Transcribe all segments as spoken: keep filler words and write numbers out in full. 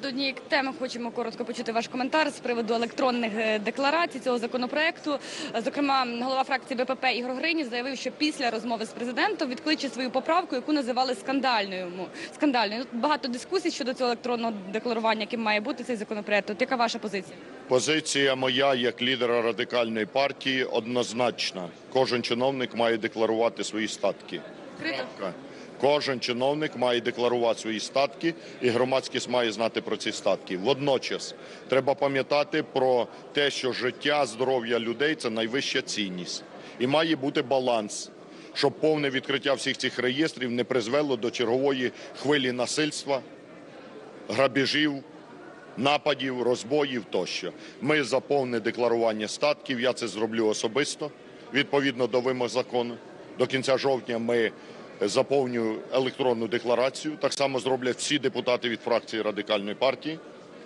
До однієї теми хочемо коротко почути ваш коментар з приводу електронних декларацій цього законопроекту. Зокрема, голова фракції Б П П Ігор Гринів заявив, що після розмови з президентом відкличе свою поправку, яку називали скандальною. Скандальною. Багато дискусій щодо цього електронного декларування, яким має бути цей законопроект. От яка ваша позиція? Позиція моя як лідера Радикальної партії однозначна. Кожен чиновник має декларувати свої статки. Крапка. Кожен чиновник має декларувати свої статки, і громадськість має знати про ці статки. Водночас треба пам'ятати про те, що життя, здоров'я людей – це найвища цінність. І має бути баланс, щоб повне відкриття всіх цих реєстрів не призвело до чергової хвилі насильства, грабежів, нападів, розбоїв тощо. Ми за повне декларування статків, я це зроблю особисто, відповідно до вимог закону. До кінця жовтня ми заповню електронну декларацію. Так само зроблять всі депутати від фракції Радикальної партії.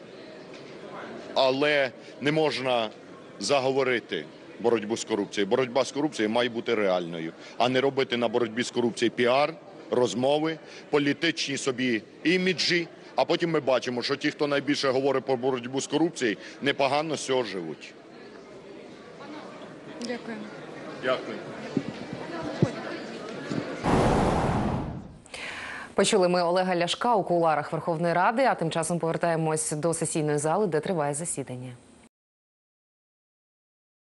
Але не можна заговорити боротьбу з корупцією. Боротьба з корупцією має бути реальною, а не робити на боротьбі з корупцією піар, розмови, політичні собі іміджі. А потім ми бачимо, що ті, хто найбільше говорить про боротьбу з корупцією, непогано з цього живуть. Дякую. Дякую. Почули ми Олега Ляшка у кулуарах Верховної Ради, а тим часом повертаємось до сесійної зали, де триває засідання.